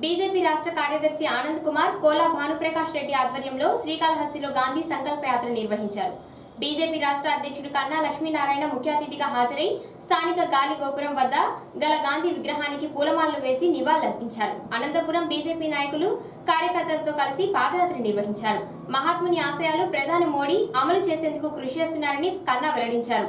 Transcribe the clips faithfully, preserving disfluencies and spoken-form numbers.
BJP రాష్ట్ర కార్యదర్శి ఆనంద్ కుమార్ కోలా భానుప్రకాష్ రెడ్డి ఆధ్వర్యంలో శ్రీకాళహస్తిలో గాంధీ సంకల్ప యాత్ర నిర్వహించారు. బీజేపీ రాష్ట్ర అధ్యక్షుడు కన్నా లక్ష్మీనారాయణ ముఖ్య అతిథిగా హాజరై స్థానిక గాలి గోపురం వద్ద గల గాంధీ విగ్రహానికి పూలమాలలు వేసి నివాళులర్పించారు. అనంతపురం బీజేపీ నాయకులు కార్యకర్తలతో కలిసి పాదయాత్ర నిర్వహించారు. మహాత్ముని ఆశయాలు ప్రధాని మోడీ అమలు చేసేందుకు కృషి చేస్తున్నారని కన్నా వెల్లడించారు.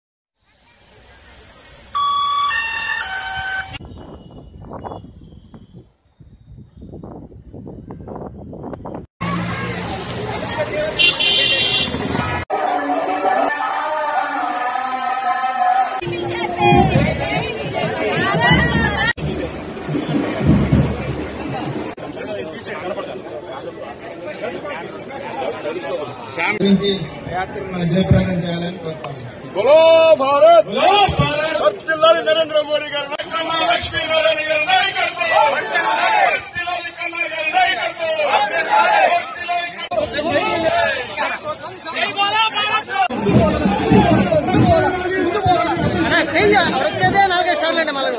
గురించి యాత్రను జయప్రదం చేయాలని కోరుతాను. బోలో భారత్ వర్ధిల్లాలి నరేంద్ర మోడీ గారు, కన్నా లక్ష్మీనారాయణ గారి నాయకత్వం, వర్ధిల్లాలి కన్నా గారి నాయకత్వం, వచ్చేదే నాలుగే సార్లు మళ్ళీ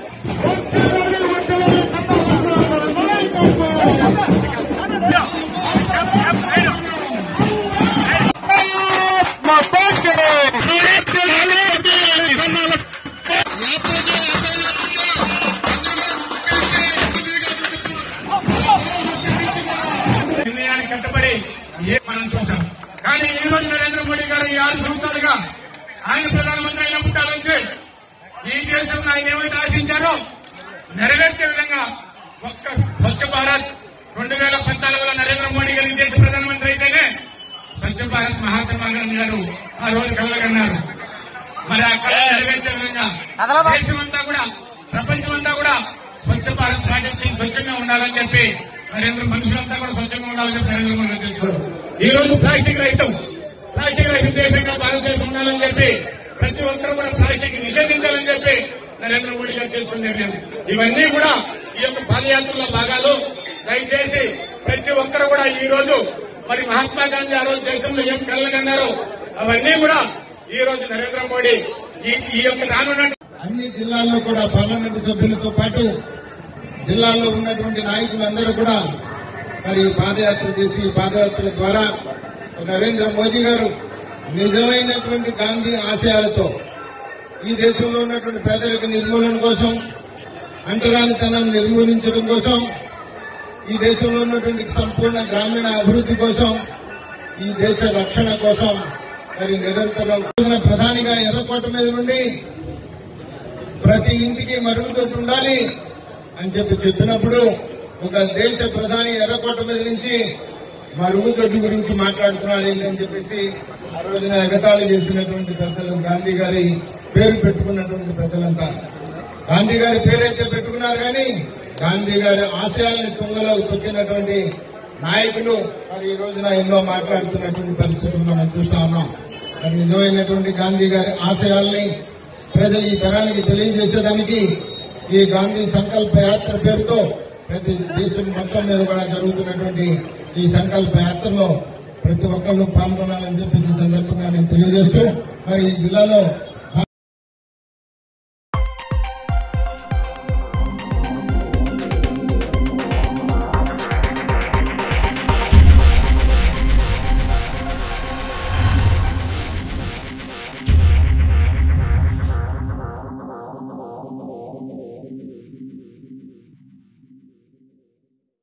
నిర్ణయానికి కట్టుబడి మనం చూసాం. కానీ ఈ రోజు నరేంద్ర మోడీ గారు ఈ ఆరు సంవత్సరాలుగా ఆయన ప్రధానమంత్రి అయినప్పటి నుంచి ఈ దేశంలో ఆయన ఏమైతే ఆశించారో నెరవేర్చే విధంగా ఒక్క స్వచ్ఛ భారత్ రెండు వేల పద్నాలుగులో నరేంద్ర మోడీ గారు ఈ దేశ ప్రధానమంత్రి అయితేనే స్వచ్ఛ భారత్ మహాత్మా గాంధీ గారు ఆ రోజు కలగన్నారు. మరి ఆ కళ నెరవేర్చే విధంగా దేశమంతా కూడా ప్రపంచమంతా కూడా స్వచ్ఛ భారత్ పాటించి స్వచ్ఛంగా ఉండాలని చెప్పి నరేంద్ర మనుషులంతా కూడా స్వచ్ఛంగా ఉండాలని చెప్పి నరేంద్ర మోడీ చేస్తున్నారు. ఈ రోజు ప్లాస్టిక్ రహితం ప్లాస్టిక్ రహిత దేశంగా భారతదేశం ఉండాలని చెప్పి ప్రతి ఒక్కరు కూడా ప్లాస్టిక్ నిషేధించాలని చెప్పి నరేంద్ర మోడీ గారు చేసుకున్న నిర్ణయం. ఇవన్నీ కూడా ఈ యొక్క పాదయాత్రలో భాగాలు. దయచేసి ప్రతి ఒక్కరు కూడా ఈ రోజు మరి మహాత్మా గాంధీ ఆ రోజు దేశంలో ఏం కలగన్నారో అవన్నీ కూడా ఈ రోజు నరేంద్ర మోడీ ఈ యొక్క రానున్న అన్ని జిల్లాల్లో కూడా పార్లమెంటు సభ్యులతో పాటు జిల్లాల్లో ఉన్నటువంటి నాయకులందరూ కూడా మరి పాదయాత్ర చేసి పాదయాత్ర ద్వారా నరేంద్ర మోదీ గారు నిజమైనటువంటి గాంధీ ఆశయాలతో ఈ దేశంలో ఉన్నటువంటి పేదరిక నిర్మూలన కోసం, అంటరానితనం నిర్మూలించడం కోసం, ఈ దేశంలో ఉన్నటువంటి సంపూర్ణ గ్రామీణ అభివృద్ధి కోసం, ఈ దేశ రక్షణ కోసం మరి నిరంతరం ప్రధానిగా ఎర్రకోట మీద నుండి ప్రతి ఇంటికి మరుగుదొడ్డి ఉండాలి అని చెప్పి చెప్పినప్పుడు ఒక దేశ ప్రధాని ఎర్రకోట మీద నుంచి మరుగుదొడ్డి గురించి మాట్లాడుతున్నాడు ఏంటని చెప్పేసి ఆ రోజున ఎగతాళి చేసినటువంటి పెద్దలు గాంధీ గారి పేరు పెట్టుకున్నటువంటి పెద్దలంతా గాంధీ గారి పేరైతే పెట్టుకున్నారు కానీ గాంధీ గారి ఆశయాల్ని తుంగలో తొక్కినటువంటి నాయకులు మరి ఈ రోజున ఎన్నో మాట్లాడుతున్నటువంటి పరిస్థితులు మనం చూస్తా ఉన్నాం. మరి నిజమైనటువంటి గాంధీ గారి ఆశయాల్ని ప్రజలు ఈ తరానికి తెలియజేసేదానికి ఈ గాంధీ సంకల్ప యాత్ర పేరుతో ప్రతి దేశం మొత్తం మీద కూడా జరుగుతున్నటువంటి ఈ సంకల్ప యాత్రలో ప్రతి ఒక్కళ్ళు పాల్గొనాలని చెప్పేసి సందర్భంగా నేను తెలియజేస్తూ మరి ఈ జిల్లాలో